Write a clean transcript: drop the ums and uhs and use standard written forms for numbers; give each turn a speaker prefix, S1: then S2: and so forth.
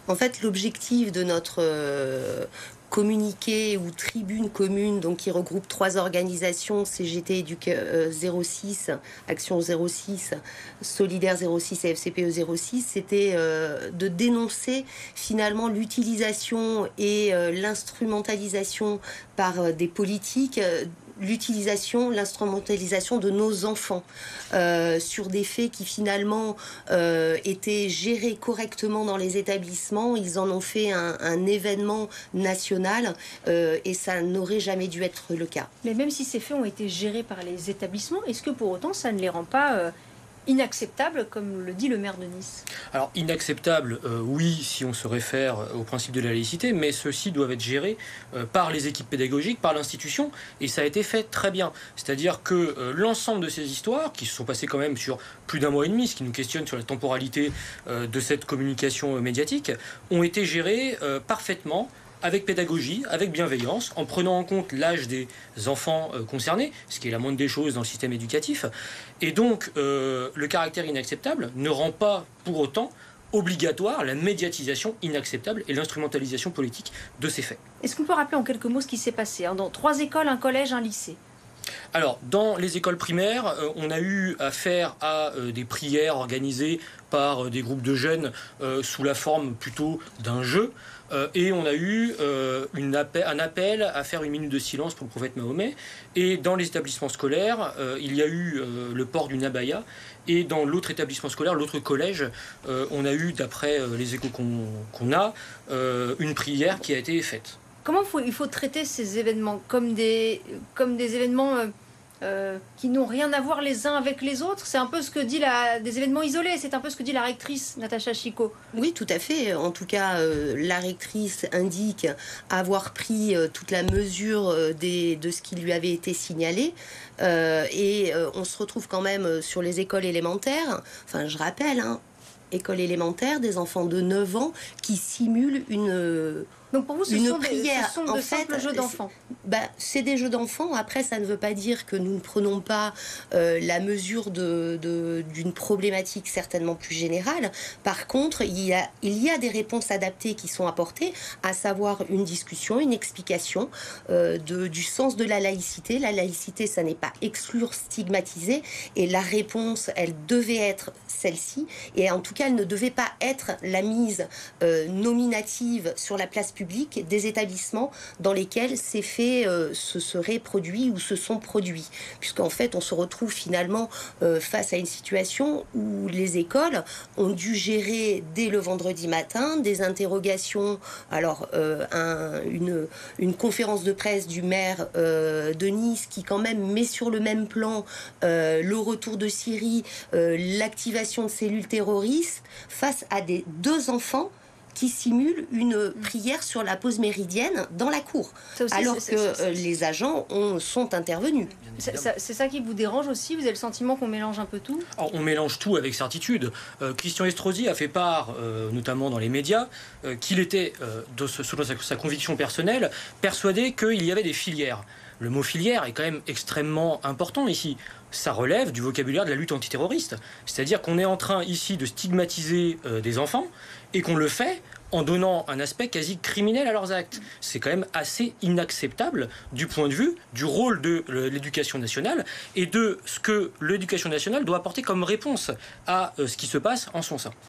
S1: En fait, l'objectif de notre communiqué ou tribune commune, donc qui regroupe 3 organisations, CGT 06, Action 06, Solidaire 06 et FCPE 06, c'était de dénoncer finalement l'utilisation et l'instrumentalisation par des politiques, l'instrumentalisation de nos enfants sur des faits qui finalement étaient gérés correctement dans les établissements. Ils en ont fait un événement national et ça n'aurait jamais dû être le cas.
S2: Mais même si ces faits ont été gérés par les établissements, est-ce que pour autant ça ne les rend pas inacceptables, comme le dit le maire de Nice?
S3: Alors inacceptable, oui, si on se réfère au principe de la laïcité, mais ceux-ci doivent être gérés par les équipes pédagogiques, par l'institution, et ça a été fait très bien. C'est-à-dire que l'ensemble de ces histoires, qui se sont passées quand même sur plus d'un mois et demi, ce qui nous questionne sur la temporalité de cette communication médiatique, ont été gérées parfaitement, avec pédagogie, avec bienveillance, en prenant en compte l'âge des enfants concernés, ce qui est la moindre des choses dans le système éducatif. Et donc, le caractère inacceptable ne rend pas pour autant obligatoire la médiatisation inacceptable et l'instrumentalisation politique de ces faits.
S2: Est-ce qu'on peut rappeler en quelques mots ce qui s'est passé dans 3 écoles, un collège, un lycée?
S3: Alors, dans les écoles primaires, on a eu affaire à des prières organisées par des groupes de jeunes sous la forme plutôt d'un jeu. Et on a eu un appel à faire une minute de silence pour le prophète Mahomet. Et dans les établissements scolaires, il y a eu le port d'une abaya. Et dans l'autre établissement scolaire, l'autre collège, on a eu, d'après les échos qu'on a, une prière qui a été faite.
S2: Comment il faut traiter ces événements comme des événements qui n'ont rien à voir les uns avec les autres? C'est un peu ce que dit des événements isolés, c'est un peu ce que dit la rectrice Natacha Chicot.
S1: Oui, tout à fait. En tout cas, la rectrice indique avoir pris toute la mesure de ce qui lui avait été signalé. Et on se retrouve quand même sur les écoles élémentaires. Enfin, je rappelle, école élémentaire, des enfants de 9 ans qui simulent une...
S2: Donc pour vous, ce sont de simples jeux d'enfants?
S1: C'est des jeux d'enfants. Après, ça ne veut pas dire que nous ne prenons pas la mesure d'une problématique certainement plus générale. Par contre, il y a des réponses adaptées qui sont apportées, à savoir une discussion, une explication du sens de la laïcité. La laïcité, ça n'est pas exclure, stigmatiser. Et la réponse, elle devait être celle-ci. Et en tout cas, elle ne devait pas être la mise nominative sur la place publique des établissements dans lesquels ces faits se seraient produits ou se sont produits. Puisqu'en fait, on se retrouve finalement face à une situation où les écoles ont dû gérer dès le vendredi matin des interrogations. Alors, une conférence de presse du maire de Nice qui quand même met sur le même plan le retour de Syrie, l'activation de cellules terroristes face à des 2 enfants qui simule une prière sur la pause méridienne dans la cour, alors que les agents sont intervenus.
S2: C'est ça qui vous dérange aussi? Vous avez le sentiment qu'on mélange un peu tout?
S3: Alors, on mélange tout avec certitude. Christian Estrosi a fait part, notamment dans les médias, qu'il était, selon sa conviction personnelle, persuadé qu'il y avait des filières. Le mot filière est quand même extrêmement important ici. Ça relève du vocabulaire de la lutte antiterroriste. C'est-à-dire qu'on est en train ici de stigmatiser des enfants et qu'on le fait en donnant un aspect quasi criminel à leurs actes. C'est quand même assez inacceptable du point de vue du rôle de l'éducation nationale et de ce que l'éducation nationale doit apporter comme réponse à ce qui se passe en son sein.